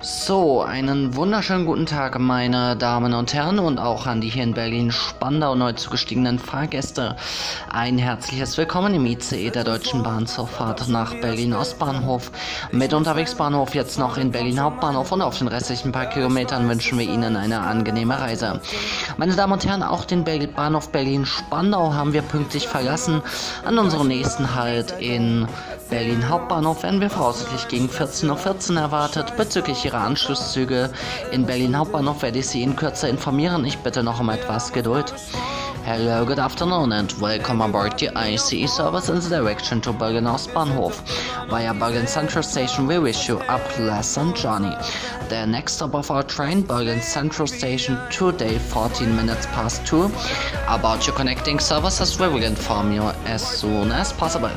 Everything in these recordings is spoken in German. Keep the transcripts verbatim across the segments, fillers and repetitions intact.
So, einen wunderschönen guten Tag, meine Damen und Herren, und auch an die hier in Berlin-Spandau neu zugestiegenen Fahrgäste. Ein herzliches Willkommen im I C E der Deutschen Bahn zur Fahrt nach Berlin-Ostbahnhof. Mit Unterwegsbahnhof jetzt noch in Berlin-Hauptbahnhof, und auf den restlichen paar Kilometern wünschen wir Ihnen eine angenehme Reise. Meine Damen und Herren, auch den Be- Bahnhof Berlin-Spandau haben wir pünktlich verlassen. An unserem nächsten Halt in Berlin Hauptbahnhof werden wir voraussichtlich gegen vierzehn Uhr vierzehn erwartet. Bezüglich Ihrer Anschlusszüge in Berlin Hauptbahnhof werde ich Sie in Kürze informieren. Ich bitte noch um etwas Geduld. Hello, good afternoon and welcome aboard the I C E service in the direction to Berlin Ostbahnhof. Via Berlin Central Station we wish you a pleasant journey. The next stop of our train, Berlin Central Station, today fourteen minutes past two. About your connecting services we will inform you as soon as possible.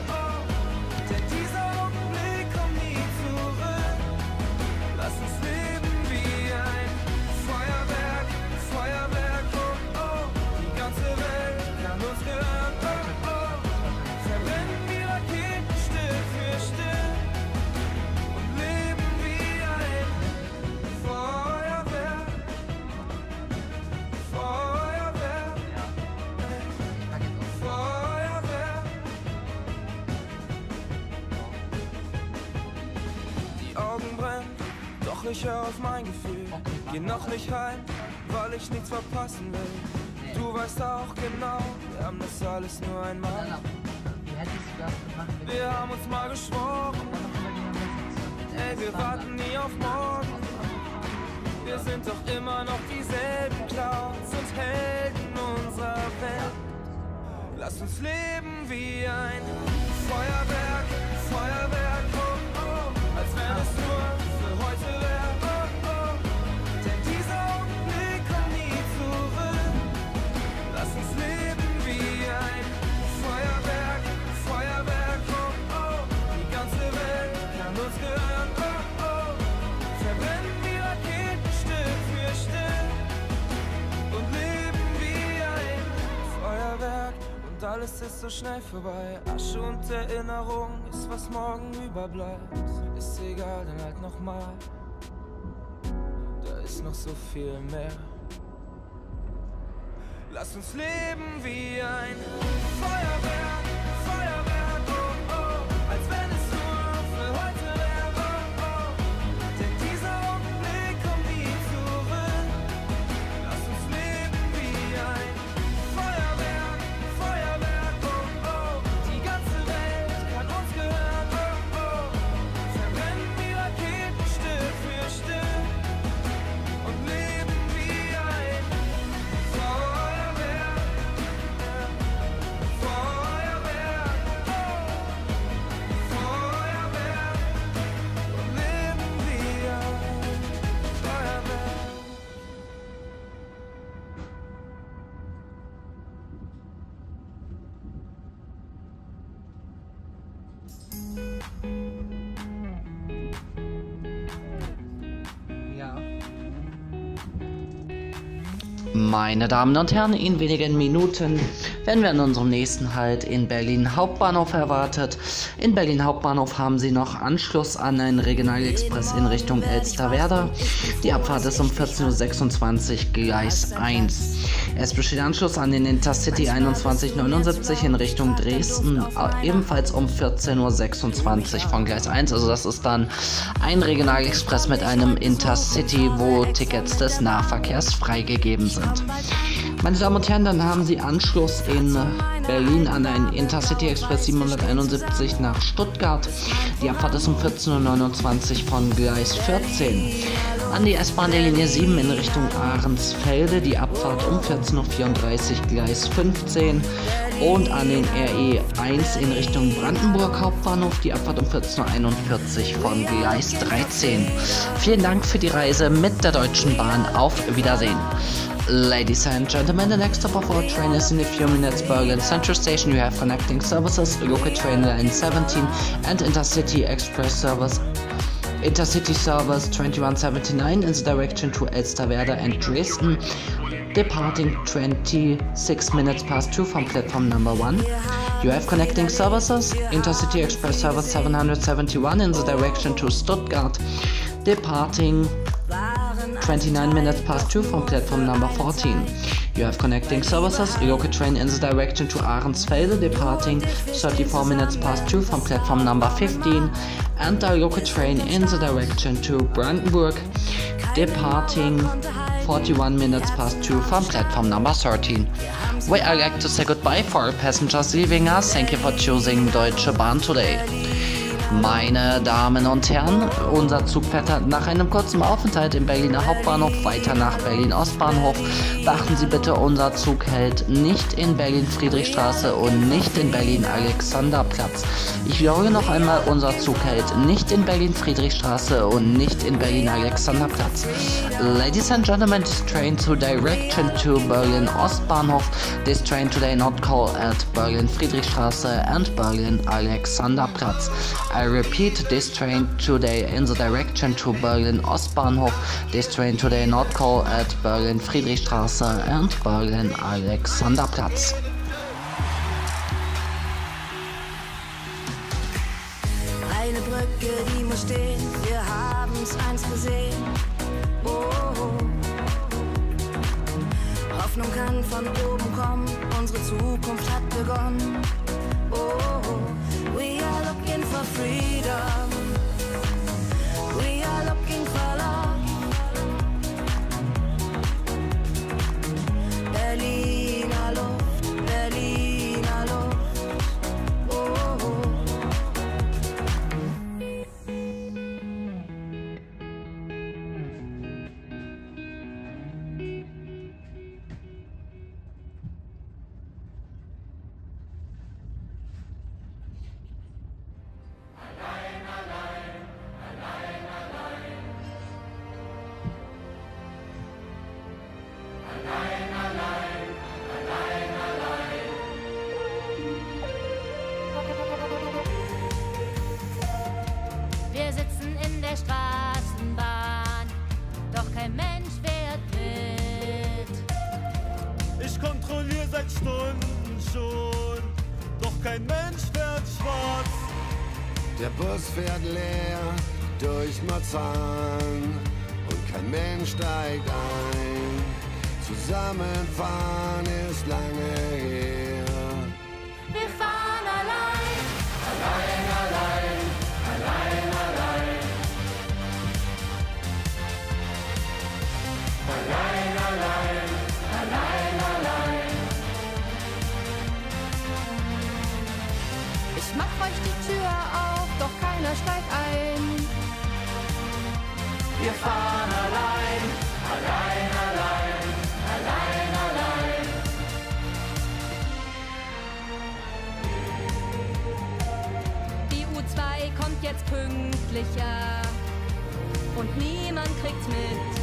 Augen brennen, doch ich hör auf mein Gefühl. Geh noch nicht heim, weil ich nichts verpassen will. Du weißt auch genau, wir haben das alles nur einmal. Wir haben uns mal geschworen, ey, wir warten nie auf morgen. Wir sind doch immer noch dieselben Clowns und Helden unserer Welt. Lass uns leben wie ein Feuerwerk, Feuerwerk, oh, oh, als wenn es nur für heute wäre, oh, oh. Denn dieser Augenblick kommt nie zurück. Lass uns leben wie ein Feuerwerk, Feuerwerk, oh, oh. Die ganze Welt kann uns gehören, oh, oh. Verbrennen die Raketen Stück für Stück und leben wie ein Feuerwerk. Und alles ist so schnell vorbei. Asche und Erinnerung ist, was morgen überbleibt. Ist egal, dann halt nochmal. Da ist noch so viel mehr. Lass uns leben wie ein Feuerwerk, Feuerwerk, oh, oh. Als wenn es nur für heute wäre, oh, oh. Denn dieser Augenblick kommt nie zurück. Lass uns leben wie ein Feuerwerk, Feuerwerk, oh, oh. Die ganze Welt kann uns gehören, oh, oh. Verbrennen die Raketen Stück für Stück und leben wie ein Feuerwerk, Feuerwerk, oh. Feuerwerk und leben wie ein Feuerwerk. Ja. Meine Damen und Herren, in wenigen Minuten werden wir an unserem nächsten Halt in Berlin Hauptbahnhof erwartet. In Berlin Hauptbahnhof haben Sie noch Anschluss an einen Regionalexpress in Richtung Elsterwerda. Die Abfahrt ist um vierzehn Uhr sechsundzwanzig, Gleis eins. Es besteht Anschluss an den Intercity einundzwanzig neunundsiebzig in Richtung Dresden, ebenfalls um vierzehn Uhr sechsundzwanzig von Gleis eins. Also das ist dann ein Regionalexpress mit einem Intercity, wo Tickets des Nahverkehrs freigegeben sind. Meine Damen und Herren, dann haben Sie Anschluss in Berlin an einen Intercity Express siebenhunderteinundsiebzig nach Stuttgart. Die Abfahrt ist um vierzehn Uhr neunundzwanzig von Gleis vierzehn. An die S-Bahn der Linie sieben in Richtung Ahrensfelde, die Abfahrt um vierzehn Uhr vierunddreißig, Gleis fünfzehn. Und an den R E eins in Richtung Brandenburg Hauptbahnhof, die Abfahrt um vierzehn Uhr einundvierzig von Gleis dreizehn. Vielen Dank für die Reise mit der Deutschen Bahn. Auf Wiedersehen. Ladies and gentlemen, the next stop of our train is in a few minutes. Berlin Central Station. You have connecting services, local train line seventeen and Intercity Express service. Intercity service twenty-one seventy-nine in the direction to Elsterwerda and Dresden. Departing twenty-six minutes past two from platform number one. You have connecting services, Intercity Express service seven hundred seventy-one in the direction to Stuttgart. Departing twenty-nine minutes past two from platform number fourteen. You have connecting services, local train in the direction to Ahrensfelde departing thirty-four minutes past two from platform number fifteen, and the local train in the direction to Brandenburg departing forty-one minutes past two from platform number thirteen. We would like to say goodbye for all passengers leaving us. Thank you for choosing Deutsche Bahn today. Meine Damen und Herren, unser Zug fährt nach einem kurzen Aufenthalt im Berliner Hauptbahnhof weiter nach Berlin Ostbahnhof. Beachten Sie bitte, unser Zug hält nicht in Berlin Friedrichstraße und nicht in Berlin Alexanderplatz. Ich wiederhole noch einmal, unser Zug hält nicht in Berlin Friedrichstraße und nicht in Berlin Alexanderplatz. Ladies and gentlemen, this train to direction to Berlin Ostbahnhof. This train today not call at Berlin Friedrichstraße and Berlin Alexanderplatz. I repeat, this train today in the direction to Berlin Ostbahnhof. This train today not call at Berlin Friedrichstraße and Berlin Alexanderplatz. Eine Brücke, die muss stehen, wir haben's einst gesehen. Oh, oh. Hoffnung kann von oben kommen, unsere Zukunft hat begonnen. Oh, oh. We are looking for freedom. We are looking for love. Berliner Luft, Berliner Luft. Oh, oh. Wir sitzen in der Straßenbahn, doch kein Mensch fährt mit. Ich kontrolliere seit Stunden schon, doch kein Mensch fährt schwarz. Der Bus fährt leer durch Marzahn und kein Mensch steigt ein. Zusammenfahren ist lange her. Wir fahren allein, Allein, allein, allein, allein. Allein, allein, allein, allein. ich mach euch die Tür auf, doch keiner steigt ein. Wir fahren allein, allein, allein, allein, allein. Die U zwei kommt jetzt pünktlicher und niemand kriegt's mit.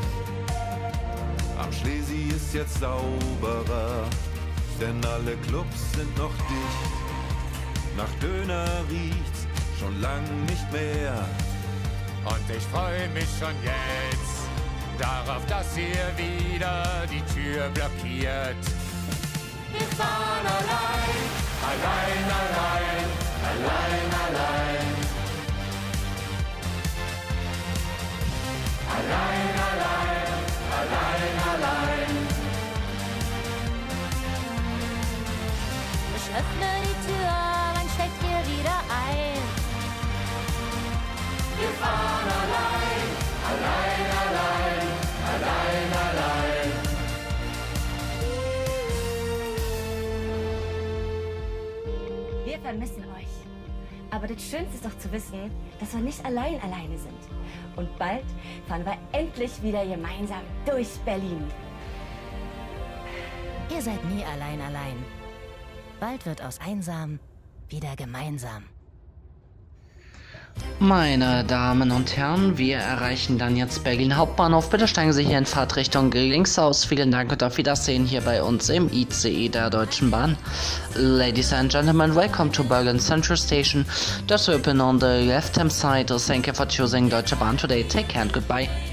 Am Schlesi ist jetzt sauberer, denn alle Clubs sind noch dicht. Nach Döner riecht's schon lang nicht mehr. Und ich freue mich schon jetzt darauf, dass ihr wieder die Tür blockiert. Wir fahren allein, Allein, allein, allein, allein. Allein, allein, allein, allein. ich öffne die Tür, dann steigt ihr wieder ein. Wir fahren allein, allein, allein, allein, allein. Wir vermissen euch. Aber das Schönste ist doch zu wissen, dass wir nicht allein alleine sind. Und bald fahren wir endlich wieder gemeinsam durch Berlin. Ihr seid nie allein allein. Bald wird aus einsam wieder gemeinsam. Meine Damen und Herren, wir erreichen dann jetzt Berlin Hauptbahnhof. Bitte steigen Sie hier in Fahrtrichtung links aus. Vielen Dank und auf Wiedersehen hier bei uns im I C E der Deutschen Bahn. Ladies and gentlemen, welcome to Berlin Central Station. Just open on the left hand side. Thank you for choosing Deutsche Bahn today. Take care and goodbye.